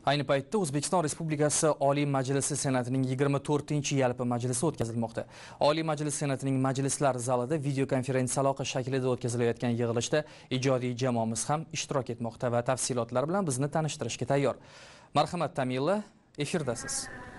Ayni paytda O'zbekiston Respublikasi Oliy Majlisi Senatining 24-yalpi majlisi o'tkazilmoqda. Oliy Majlis Senatining majlislar zalida videokonferensiya aloqa shaklida o'tkazilayotgan yig'ilishda ijodiy jamoamiz ham ishtirok etmoqda va tafsilotlar bilan bizni tanishtirishga tayyor. Marhamat Tamila, efirdasiz.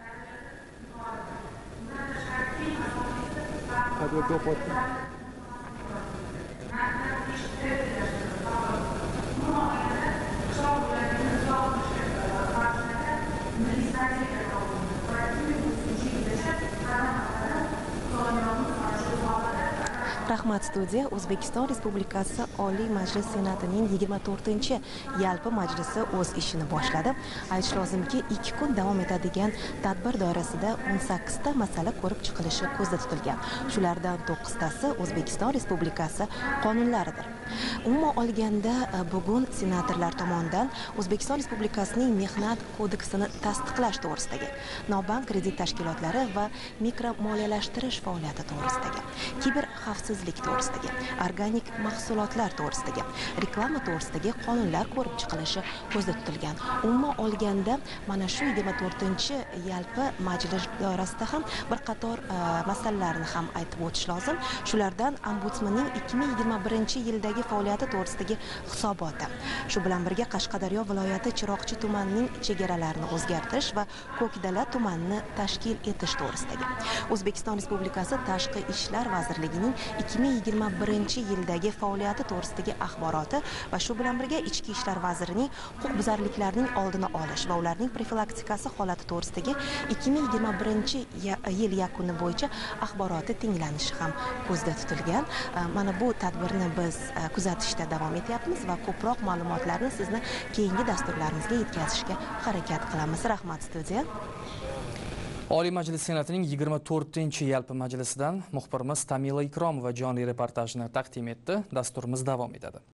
Rahmat studiya O'zbekiston Respublikasi Oliy Majlis Senatining 24-yalpi majlisi o'z ishini boshladi. Aytish lozimki, 2 kun davom etadigan tadbir doirasida 18 ta masala ko'rib chiqilishi ko'zda tutilgan. Shulardan 9 tasi O'zbekiston Respublikasi qonunlaridir. Umuman olganda, bugun senatorlar tomonidan O'zbekiston Respublikasining Mehnat kodeksini tasdiqlash to'g'risidagi, nobank kredit tashkilotlari va mikromoliyalashtirish faoliyati to'g'risidagi, kiber xavfsizlik to'g'risidagi, organik mahsulotlar to'g'risidagi, reklama to'g'risidagi qonunlar ko'rib chiqilishi ko'zda tutilgan. Umuman olganda, mana shu 24-yalpi majlis doirasida ham bir qator masalalarni ham aytib o'tish lozim. Shulardan Ombudsmanning 2021-yildagi faoliyati to'g'risidagi hisoboti. Shu bilan birga Qashqadaryo viloyati Chiroqchi tumanining chegaralarini o'zgartirish va Ko'kdala tumanini tashkil etish to'g'risidagi. O'zbekiston Respublikasi Tashqi ishlar vazirligining 2021-yildagi faoliyati to'g'risidagi axboroti va shu bilan birga Ichki ishlar vazirining huquqbuzarliklarning oldini olish va ularning profilaktikasi holati to'g'risidagi 2021-yil yakuni bo'yicha axboroti tinglanishi ham ko'zda tutilgan. Mana bu tadbirni biz kuzatishda davom etyapmiz va ko'proq ma'lumotlarni sizni keyingi dasturlarimizga yetkazishga harakat qilamiz. Rahmat studiya. Oliy Majlis Senatining 24-yalpi majlisidan muxbirimiz Tamila Ikromova jonli reportajni taqdim etdi. Dasturimiz davom etadi.